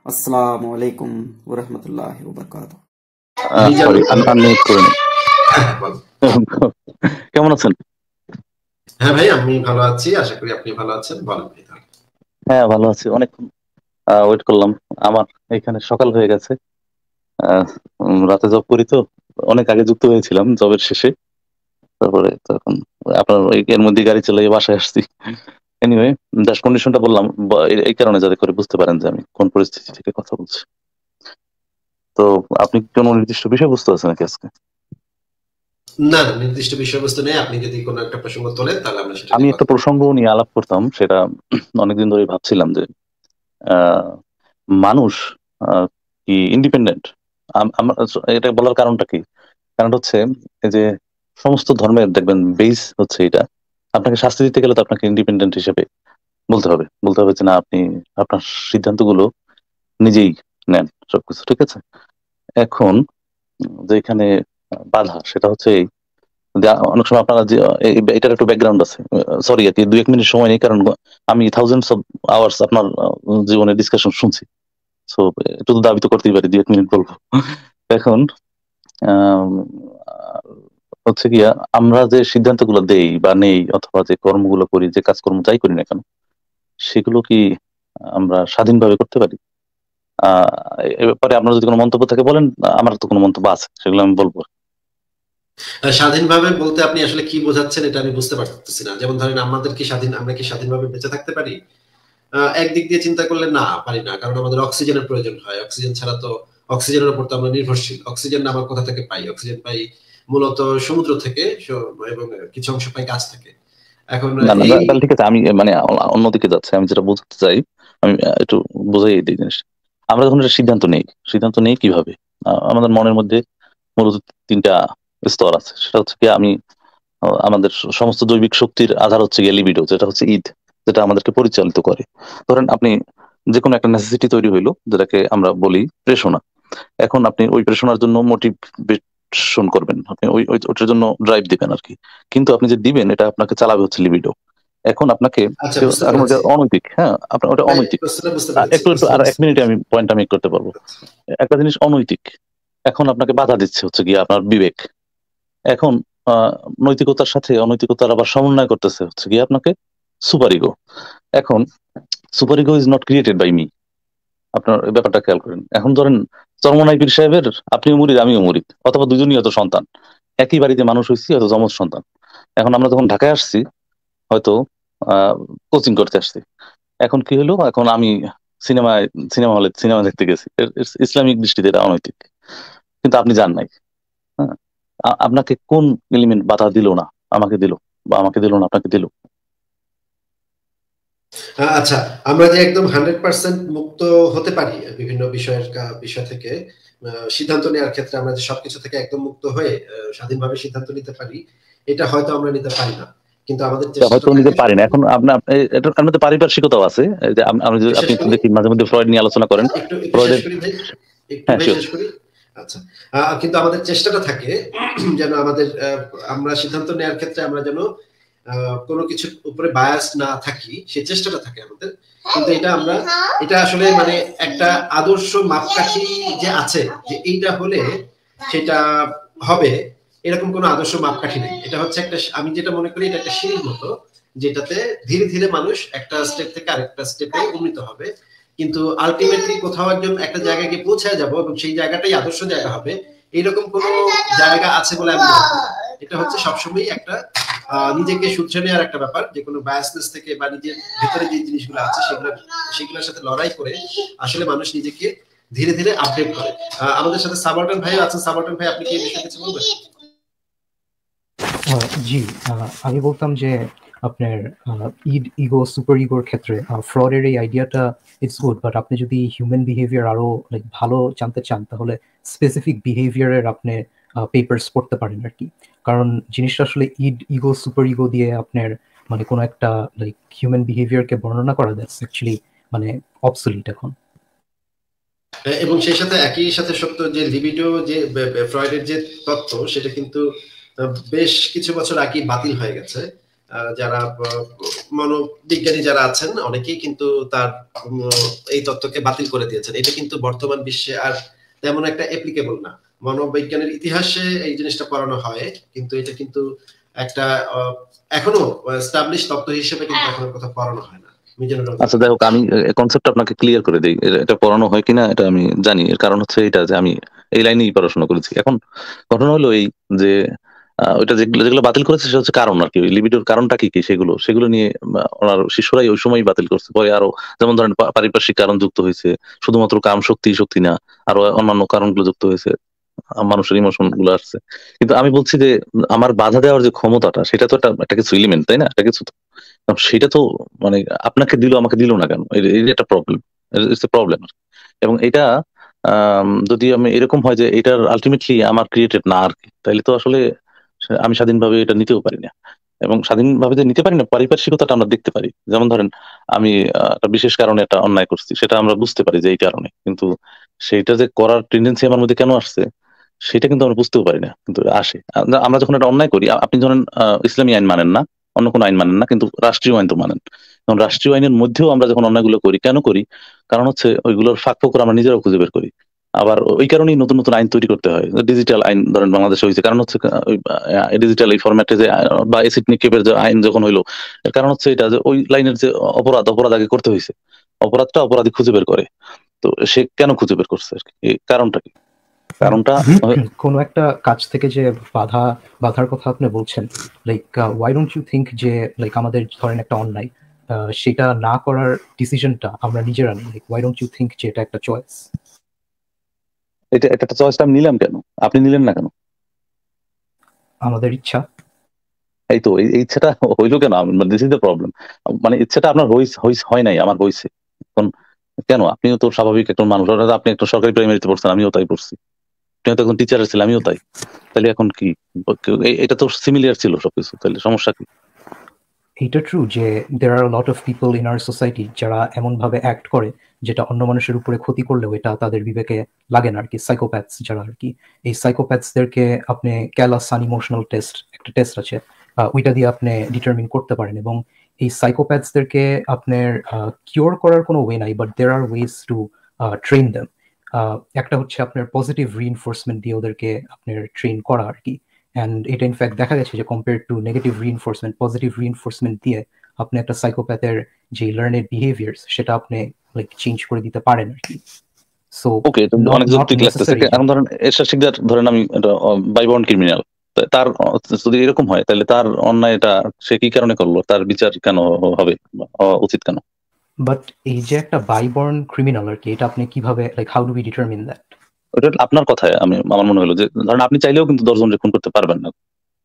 আসসালামু আলাইকুম ওরহমতুল্লাহি ওবারাকাতুহু। সরি, আনমিউট করে নিন। হ্যাঁ, বলো। কেমন আছেন? হ্যাঁ ভাই, আমি ভালো আছি, আশা করি আপনি ভালো আছেন। বলেন ভাই তাহলে। হ্যাঁ, ভালো আছি। অনেকক্ষণ ওয়েট করলাম। আমার এখানে সকাল হয়ে গেছে। রাতে জব করি তো, অনেক আগে যুক্ত হয়েছিলাম জবের শেষে। তারপরে তো এখন আপনার এর মধ্যে গাড়ি চালিয়ে বাসায় আসছি। এনিওয়ে, জাস্ট কন্ডিশনটা বললাম এই কারণে, যাতে করে বুঝতে পারেন যে আমি কোন পরিস্থিতি থেকে কথা বলছি। তো আপনি কোনো নির্দিষ্ট বিষয়বস্তু আছে নাকি আজকে? না না, নির্দিষ্ট বিষয়বস্তু নেই। আপনি যদি কোনো একটা প্রসঙ্গ তোলেন তাহলে আমরা সেটা আমি নিয়ে একটা কথা বলবো। প্রসঙ্গ নিয়ে আলাপ করতাম, সেটা অনেকদিন ধরে ভাবছিলাম যে আহ, মানুষ কি ইন্ডিপেন্ডেন্ট? এটা বলার কারণটা কি? কারণটা হচ্ছে এই যে সমস্ত ধর্মের দেখবেন বেস হচ্ছে এটা। আপনাকে শাস্তি দিতে গেলে তো আপনাকে ইন্ডিপেন্ডেন্ট হিসেবে বলতে হবে যে না, আপনি আপনার সিদ্ধান্তগুলো নিজেই নেন, সবকিছু ঠিক আছে। এখন যেখানে বাধা, সেটা হচ্ছে এই যে অনেক সময় আপনারা যে এটার একটু ব্যাকগ্রাউন্ড আছে। সরি, আর কি 2-1 মিনিট সময় নেই, কারণ আমি থাউজেন্ডস অফ আওয়ার্স আপনার জীবনে ডিসকাশন শুনছি। সো একটু তো দাবি তো করতেই পারি, 2-1 মিনিট বলবো। এখন আম, আহ, হচ্ছে গিয়া, আমরা যে সিদ্ধান্তগুলো দেই বা নেই, অথবা যে কর্মগুলো করি, যে কাজকর্ম যাই করি না কেন, সেগুলো কি আমরা স্বাধীনভাবে করতে পারি? আহ এ ব্যাপারে আপনার যদি কোনো মন্তব্য থাকে বলেন। আমার তো কোনো মন্তব্য আছে, সেগুলো আমি বলবো। স্বাধীনভাবে বলতে আপনি আসলে কি বোঝাচ্ছেন এটা আমি বুঝতে পারতেছি না। যেমন ধরেন, আমরা কি স্বাধীনভাবে বেঁচে থাকতে পারি? একদিক দিয়ে চিন্তা করলে না, পারি না। কারণ আমাদের অক্সিজেনের প্রয়োজন হয়। অক্সিজেন ছাড়া তো, অক্সিজেনের উপর তো আমরা নির্ভরশীল। অক্সিজেন আমরা কোথা থেকে পাই? অক্সিজেন পাই মূলত সমুদ্র থেকে, এবং কিছু অংশ পাই গাছ থেকে। এখন না না, এই তাহলে ঠিক আছে, আমি মানে অন্যদিকে যাচ্ছি। আমি যেটা বোঝাতে চাই, আমি একটু বোঝাই দিই জিনিসটা। আমরা যখন একটা সিদ্ধান্ত নেই কিভাবে? আমাদের মনের মধ্যে মূলত 3টা স্তর আছে। সেটা হচ্ছে কি, আমি আমাদের সমস্ত জৈবিক শক্তির আধার হচ্ছে গিয়ে লিবিডো, যেটা হচ্ছে ঈদ, যেটা আমাদেরকে পরিচালিত করে। ধরেন আপনি যে কোনো একটা নেসেসিটি তৈরি হইলো, যেটাকে আমরা বলি প্রেষণা। এখন আপনি ওই প্রেষণার জন্য মোটিভেশন করবেন, আপনি ওইটার জন্য ড্রাইভ দিবেন আর কি। কিন্তু আপনি যে দিবেন, এটা আপনাকে চালাবে হচ্ছে লিবিডো। এখন আপনাকে আচ্ছা, বুঝতে এখন ওটা পেরেছি অনৈতিক। হ্যাঁ, আপনার ওটা ভাই, অনৈতিক। প্রশ্নটা বুঝতে পেরেছি, একটু একটু প্রশ্নটা আর এক বুঝতে মিনিটে পেরেছি। আমি পয়েন্টটা মেক করতে পারবো। একটা জিনিস অনৈতিক, এখন আপনাকে বাধা দিচ্ছে হচ্ছে গিয়ে আপনার বিবেক। এখন আহ নৈতিকতার সাথে অনৈতিকতার আবার সমন্বয় করতেছে হচ্ছে গিয়ে আপনাকে সুপার ইগো। এখন super ego is not created by me. আপনার এই ব্যাপারটা খেয়াল করেন। এখন ধরেন চরমোনাই পীর সাহেবের আপনিও মুরিদ আমিও মুরিদ, অথবা দুজনই হয়তো সন্তান, একই বাড়িতে মানুষ হয়েছি, হয়তো যমজ সন্তান। এখন আমরা যখন ঢাকায় আসছি, হয়তো কোচিং করতে আসছি। এখন কি হলো, এখন আমি সিনেমায় সিনেমা হলে সিনেমা দেখতে গেছি, ইসলামিক দৃষ্টিতে এটা অনৈতিক। কিন্তু আপনি জান নাই। হ্যাঁ, আপনাকে কোন এলিমেন্ট বাধা দিল না? আমাকে দিল। বা আমাকে দিল না, আপনাকে দিল। আচ্ছা, আমরা যে একদম 100% মুক্ত হতে পারি বিভিন্ন বিষয় থেকে, সিদ্ধান্ত নেওয়ার ক্ষেত্রে আমরা যে সবকিছু থেকে একদম মুক্ত হয়ে স্বাধীনভাবে সিদ্ধান্ত নিতে পারি, এটা হয়তো আমরা নিতে পারি না। কিন্তু আমাদের তা চেষ্টাটা হয়তো নিতে থাকে পারি না। সবসময়। এখন আপনার এটার মধ্যে পারিপার্শ্বিকতাও আছে। এই যে শেষ আপনি একটু করি, দেখি মাঝে মধ্যে ফ্রয়েড নিয়ে আলোচনা করেন। একটু একটু শেষ ফ্রয়েডের, করি ভাই, একটু হ্যাঁ ভাই শিওর। শেষ করি। আচ্ছা, কিন্তু আমাদের চেষ্টাটা থাকে যেন আমাদের আমরা সিদ্ধান্ত নেওয়ার ক্ষেত্রে আমরা যেন কোনো কিছুর উপরে বায়াস না থাকি, সেই চেষ্টাটা থাকে আমাদের। কিন্তু এটা আসলে মানে একটা আদর্শ মাপকাঠি যে আছে, যে এইটা হলে সেটা হবে, এরকম কোনো আদর্শ মাপকাঠি নেই। এটা হচ্ছে একটা, আমি যেটা মনে করি এটা একটা সিঁড়ির মতো, যেটাতে ধীরে ধীরে মানুষ একটা স্টেপ থেকে আরেকটা স্টেপে উন্নীত হবে। কিন্তু আলটিমেটলি কোথাও একজন একটা জায়গায় গিয়ে পৌঁছায় যাব এবং সেই জায়গাটাই আদর্শ জায়গা হবে, এইরকম কোনো জায়গা আছে বলে আমি মনে করি না। এটা হচ্ছে সবসময় একটা নিজেকে শুধরে নেওয়ার একটা ব্যাপার, যে কোনো বায়াসনেস থেকে বা নিজের ভেতরে যে জিনিসগুলো আছে সেগুলোর সাথে লড়াই করে আসলে মানুষ নিজেকে ধীরে ধীরে আপডেট করে। আমাদের সাথে সাবাল্টান ভাই আছেন। সাবাল্টান ভাই, আপনি কি এই বিষয়ে কিছু বলবেন? জি, আমি বলতাম যে আপনার ইগো সুপার ইগোর ক্ষেত্রে ফ্রডের এই আইডিয়াটা ইটস গুড, বাট আপনি যদি হিউম্যান বিহেভিয়ার আরো লাইক ভালো জানতে চান, তাহলে স্পেসিফিক বিহেভিয়ারের আপনি পেপার্স পড়তে পারেন আর কি। কারণ জিনিসটা আসলে ইগো সুপার ইগো দিয়ে আপনার মানে কোনো একটা লাইক হিউম্যান বিহেভিয়ারকে বর্ণনা করা, দ্যাটস অ্যাকচুয়ালি মানে অবসলিট এখন। এবং সেই সাথে একই সাথে সত্য যে লিবিডো, যে ফ্রয়েডের যে তত্ত্ব, সেটা কিন্তু বেশ কিছু বছর আগে বাতিল হয়ে গেছে। যারা মনোবিজ্ঞানী যারা আছেন অনেকেই কিন্তু তার এই তত্ত্বকে বাতিল করে দিয়েছেন। এটা কিন্তু বর্তমান বিশ্বে আর তেমন একটা অ্যাপ্লিকেবল না। মনোবিজ্ঞানের ইতিহাসে এই জিনিসটা পড়ানো হয়, কিন্তু এটা কিন্তু একটা এখনো এস্টাবলিশ তত্ত্ব হিসেবে কিন্তু এখনো কথা পড়ানো হয় না। আচ্ছা দেখো, আমি কনসেপ্ট আপনাকে ক্লিয়ার করে দিই। এটা পড়ানো হয় কিনা এটা আমি জানি। এর কারণ হচ্ছে এটা যে আমি এই লাইনেই পড়াশোনা করেছি। এখন ঘটনা হলো এই যে ওইটা যেগুলো বাতিল করেছে সেটা হচ্ছে কারণ আর কি, ওই লিবিডোর কারণটা কি কি সেগুলো নিয়ে ওনার শিষ্যরাই ওই সময় বাতিল করছে। পরে আরো যেমন ধরেন পারিপার্শ্বিক কারণ যুক্ত হয়েছে, শুধুমাত্র কাম শক্তি না, আরো অন্যান্য কারণগুলো যুক্ত হয়েছে, মানুষের ইমোশন গুলো আসছে। কিন্তু আমি বলছি যে আমার বাধা দেওয়ার যে ক্ষমতাটা, সেটা তো একটা কিছু এলিমেন্ট, তাই না? একটা কিছু তো, সেটা তো মানে আপনাকে দিল আমাকে দিল না কেন, এটা একটা প্রবলেম, ইটস এ প্রবলেম। এবং এটা যদি আমি এরকম হয় যে এটার আলটিমেটলি আমার ক্রিয়েটেড না আর কি, তাহলে তো আসলে আমি স্বাধীনভাবে এটা নিতেও পারি না। এবং স্বাধীনভাবে যে নিতে পারি না, পারিপার্শ্বিকতাটা আমরা দেখতে পারি। যেমন ধরেন আমি একটা বিশেষ কারণে একটা অন্যায় করছি, সেটা আমরা বুঝতে পারি যে এই কারণে, কিন্তু সেইটা যে করার টেন্ডেন্সি আমার মধ্যে কেন আসছে সেটা কিন্তু আমরা বুঝতেও পারি না, কিন্তু আসে। আমরা যখন একটা অন্যায় করি, আপনি ধরেন ইসলামী আইন মানেন না, অন্য কোনো আইন মানেন না, কিন্তু রাষ্ট্রীয় আইন তো মানেন। এবং রাষ্ট্রীয় আইনের মধ্যেও আমরা যখন অন্যায়গুলো করি, কেন করি? কারণ হচ্ছে ওইগুলোর ফাঁক ফোকর আমরা নিজেরাও খুঁজে বের করি। আবার ওই কারণেই নতুন নতুন আইন তৈরি করতে হয়। ডিজিটাল আইন ধরেন বাংলাদেশে হয়েছে, কারণ হচ্ছে ডিজিটাল এই ফরম্যাটে যে বা এসিড নিক্ষেপের যে আইন যখন হইলো, এর কারণ হচ্ছে এটা যে ওই লাইনের যে অপরাধ আগে করতে হয়েছে, অপরাধটা অপরাধী খুঁজে বের করে। তো সে কেন খুঁজে বের করছে আর কি, এই কারণটা কি? কারণটা কোনো একটা কাজ থেকে যে বাধার কথা আপনি বলছেন, like why don't you think যে লাইক আমাদের ধরেন একটা অন্যায়, সেটা না করার ডিসিশনটা আমরা নিজেরা নিই, like why don't you think যে এটা একটা চয়েস? এটা একটা চয়েসটা আমি নিলাম কেন, আপনি নিলেন না কেন? আমাদের ইচ্ছা। এই তো এই ইচ্ছাটা হইলো কেন? This is the problem. মানে ইচ্ছাটা আপনার হয় নাই, আমার হয়েছে। এখন কেন? আপনিও তো স্বাভাবিক একজন মানুষ, আপনি একটা সরকারি প্রাইমারিতে পড়ছেন, আমিও তাই পড়ছি। আপনি তো একজন টিচার ছিলেন, আমিও তাই। তাহলে এখন কি, এটা তো সিমিলার ছিল সবকিছু, তাহলে সমস্যা কি? এটা ট্রু যে there are a lot of people in our society যারা এমনভাবে অ্যাক্ট করে যেটা অন্য মানুষের উপরে ক্ষতি করলেও এটা তাদের বিবেকে লাগে না আর কি। সাইকোপ্যাথস যারা আর কি, এই সাইকোপ্যাথসদেরকে আপনি ক্যালাসান ইমোশনাল টেস্ট, একটা টেস্ট আছে, ওইটা দিয়ে আপনি ডিটারমিন করতে পারেন। এবং এই সাইকোপ্যাথসদেরকে আপনার কিওর করার কোনো ওয়ে নাই, but there are ways to train them. একটা হচ্ছে আপনার পজিটিভ রিইনফোর্সমেন্ট দিয়ে ওদেরকে আপনার ট্রেন করা আর কি। অ্যান্ড এটা ইনফ্যাক্ট দেখা গেছে যে compare to negative reinforcement, positive reinforcement দিয়ে আপনি একটা সাইকোপ্যাথের যে লার্নেড বিহেভিয়ার্স সেটা আপনি লাইক চেঞ্জ করে দিতে পারেন আর কি। সো ওকে, অনেক যৌক্তিক লাগতেছে। এখন ধরেন এরশাদ শিকদার, ধরেন আমি বাইবর্ন ক্রিমিনাল, তার যদি এরকম হয় তাহলে তার অন্যায়টা সে কি কারণে করলো, তার বিচার কেন হবে, উচিত কেন? বাট এই যে একটা বাইবর্ন ক্রিমিনাল আর কি, এটা আপনি কিভাবে like how do we determine that? ওটা আপনার কথায় আমার মনে হলো যে ধরেন আপনি চাইলেও কিন্তু 10 জনকে খুন করতে পারবেন না।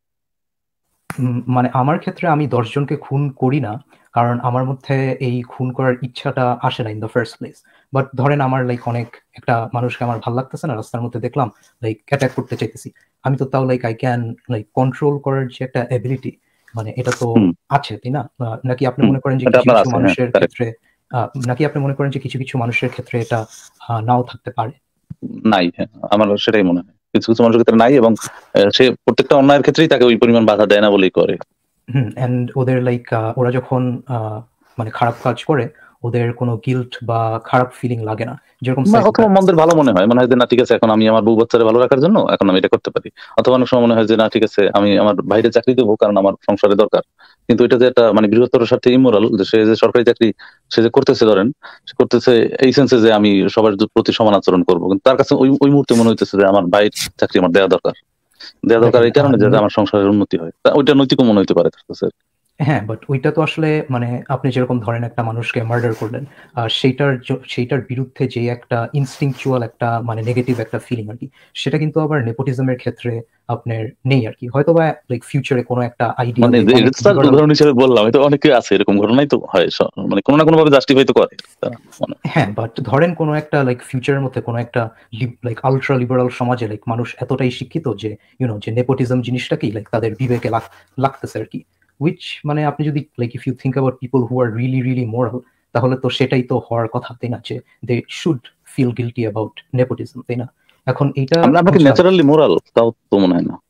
মানে আমার ক্ষেত্রে আমি 10 জনকে খুন করি না, কারণ আমার মধ্যে এই খুন করার ইচ্ছাটা আসে না in the first place. But ধরেন আমার লাইক অনেক একটা মানুষকে আমার ভালো লাগতেছে না, রাস্তার মধ্যে দেখলাম লাইক অ্যাটাক করতে চাইতেছি, আমি তো তাও like I can like control করার যে একটা এবিলিটি, মানে এটা তো আছে, তাই না? নাকি আপনি মনে করেন যে কিছু কিছু মানুষের ক্ষেত্রে কিছু কিছু মানুষের ক্ষেত্রে এটা নাও থাকতে পারে? নাই, আমার সেটাই মনে হয় কিছু কিছু মানুষের ক্ষেত্রে নাই, এবং সে প্রত্যেকটা অন্যায়ের ক্ষেত্রেই তাকে ওই পরিমাণ বাধা দেয় না বলেই করে। এন্ড ওদের লাইক ওরা যখন মানে খারাপ কাজ করে ওদের কোনো গিল্ট বা খারাপ ফিলিং লাগে না, যেরকম অথবা মন্দের ভালো মনে হয় যে না ঠিক আছে, এখন আমি আমার বউ বাচ্চারে ভালো রাখার জন্য এখন আমি এটা করতে পারি। অথবা অনেক সময় মনে হয় যে না ঠিক আছে, আমি আমার বাইরে চাকরি দেবো কারণ আমার সংসারে দরকার। কিন্তু এটা যে একটা মানে বৃহত্তর স্বার্থে ইমোরাল, যে সে যে সরকারি চাকরি সে যে করতেছে, ধরেন সে করতেছে এই সেন্সে যে আমি সবার প্রতি সমান আচরণ করবো, কিন্তু তার কাছে ওই মুহূর্তে মনে হইতেছে যে আমার বাইরের চাকরি আমার দেওয়া দরকার এই কারণে যাতে আমার সংসারের উন্নতি হয়, ওইটা নৈতিক মনে হইতে পারে তার কাছে। হ্যাঁ, বাট ওইটা তো আসলে মানে আপনি যেরকম ধরেন একটা মানুষকে মার্ডার করলেন, সেইটার বিরুদ্ধে যে একটা ইনস্টিংচুয়াল একটা মানে নেগেটিভ একটা ফিলিং আর কি, সেটা কিন্তু আবার নেপোটিজমের ক্ষেত্রে আপনার নেই আর কি। হয়তো বা লাইক ফিউচারে কোনো একটা আইডিয়া, মানে উদাহরণ হিসেবে বললাম, এটা অনেকে আছে এরকম ঘটনাই তো হয়, মানে কোনো না কোনো ভাবে জাস্টিফাই তো করে। হ্যাঁ, বাট ধরেন কোনো একটা লাইক ফিউচারের মধ্যে কোনো একটা লাইক আলট্রা লিবারাল সমাজে লাইক মানুষ এতটাই শিক্ষিত যে যে নেপোটিজম জিনিসটা কি লাইক তাদের বিবেকে লাগতেছে আর কি। উইচ মানে আপনি যদি like if you think about people who are really really moral, তাহলে তো সেটাই তো হওয়ার কথা, তাই না? যে they should feel guilty about nepotism, তাই না? এখন এইটা আপনাকে ন্যাচারালি মোরাল তাও তো মনে হয় না।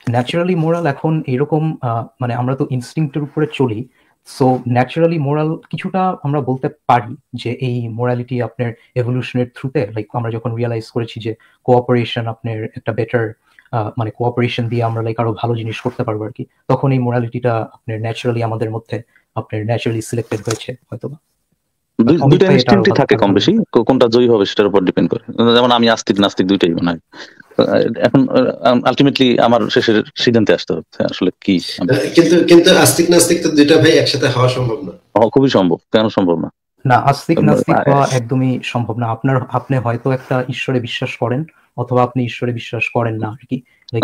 ন্যাচারালি মোরাল এখন এরকম মানে আমরা তো ইনস্টিংক্টের উপরে চলি, সো ন্যাচারালি মোরাল কিছুটা আমরা বলতে পারি যে এই মোরালিটি আপনার এভলিউশনের থ্রুতে, লাইক আমরা যখন রিয়েলাইজ করেছি যে কোঅপারেশন আপনার একটা বেটার, মানে কোঅপারেশন দিয়ে আমরা লাইক আরো ভালো জিনিস করতে পারবো আর কি, তখন এই মোরালিটিটা আপনার ন্যাচারালি আমাদের মধ্যে আপনার ন্যাচারালি সিলেক্টেড হয়েছে হয়তো বা। দুইটা ইনস্টিংক্টই থাকে কম বেশি, কোনটা জয়ী হবে সেটার উপর ডিপেন্ড করে। যেমন আমি আস্তিক নাস্তিক দুইটাই মনে হয়। এখন আলটিমেটলি আমার শেষের সিদ্ধান্তে আসতে হচ্ছে আসলে কি। কিন্তু আস্তিক নাস্তিক তো দুইটা ভাই একসাথে হওয়া সম্ভব না। খুবই সম্ভব, কেন সম্ভব না? না, আস্তিক নাস্তিক হওয়া একদমই সম্ভব না। আপনি হয়তো একটা ঈশ্বরে বিশ্বাস করেন অথবা আপনি ঈশ্বরে বিশ্বাস করেন না আর কি।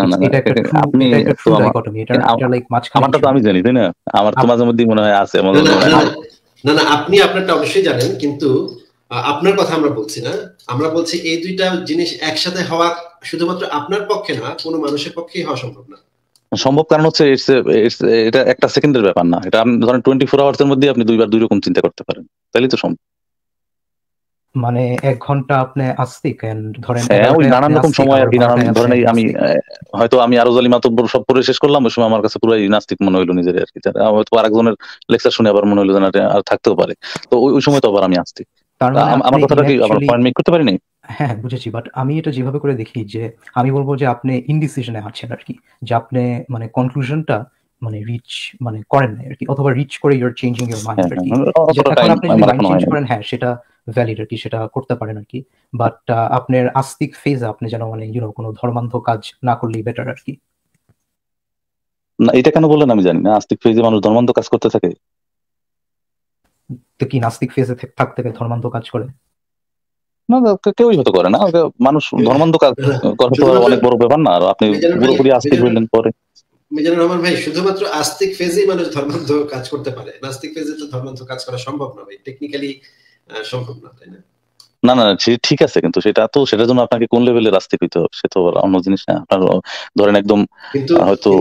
আমারটা তো আমি জানি, তাই না? আমার তো মাঝে মধ্যে মনে হয় আছে। না না, আপনি আপনারটা অবশ্যই জানেন, কিন্তু আপনার কথা আমরা বলছি না। আমরা বলছি এই দুইটা জিনিস একসাথে হওয়া শুধুমাত্র আপনার পক্ষে না, কোনো মানুষের পক্ষেই হওয়া সম্ভব না। সম্ভব কারণ হচ্ছে এটা একটা সেকেন্ডের ব্যাপার না। এটা আপনি ধরেন 24 আওয়ার্স এর মধ্যে আপনি দুইবার দুই রকম চিন্তা করতে পারেন, তাইলে তো সম্ভব। মানে 1 ঘন্টা আপনি আস্তিক ধরেন, ওই নানান রকম সময় আর কি। ধরেন আমি হয়তো আমি আরো জালি মাতব্বর সব পড়ে শেষ করলাম, ওই সময় আমার কাছে পুরো নাস্তিক মনে হইলো নিজের আর কি। হয়তো আরেকজনের লেকচার শুনে আবার মনে হইলো যে আর থাকতেও পারে, তো ওই সময় তো আবার আমি আস্তিক। আমার কথাটা কি আবার পয়েন্ট মেক করতে পারি নাই? হ্যাঁ বুঝেছি, বাট আমি এটা যেভাবে করে দেখি যে আমি বলবো যে আপনি ইনডিসিশনে আছেন আর কি, যে আপনি মানে কনক্লুশনটা মানে রিচ মানে করেন না আর কি, অথবা রিচ করে ইউর চেঞ্জিং ইউর মাইন্ড আর কি। এখন আপনি যদি মাইন্ড চেঞ্জ করেন, হ্যাঁ সেটা ভ্যালিড আর কি, সেটা করতে পারেন আর কি। বাট আপনার আস্তিক ফেজ আপনি যেন মানে কোনো ধর্মান্ধ কাজ না করলেই বেটার আর কি। না, এটা কেন বললেন আমি জানি না। আস্তিক ফেজে মানুষ ধর্মান্ধ কাজ করতে থাকে? তো কি নাস্তিক ফেজে থাকতে ধর্মান্ধ কাজ করে? না, কেউই হতে করে না। মানুষ ধর্মান্ধ কাজ করা তো অনেক বড় ব্যাপার না। আর আপনি পুরোপুরি আস্তিক হইলেন পরে। মিজানুর রহমান ভাই, শুধুমাত্র আস্তিক ফেজেই মানুষ ধর্মান্ধ কাজ করতে পারে, নাস্তিক ফেজে তো ধর্মান্ধ কাজ করা সম্ভব না ভাই, টেকনিক্যালি সম্ভব না, তাই না? না না, ঠিক আছে, কিন্তু সেটার জন্য আপনাকে কোন লেভেলের আস্তিক হইতে হবে সে তো অন্য জিনিস না। আপনার ধরেন একদম হয়তো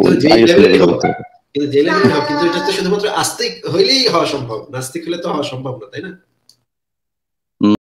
কিন্তু এটা তো শুধুমাত্র আস্তিক হইলেই হওয়া সম্ভব, নাস্তিক হলে তো হওয়া সম্ভব না, তাই না?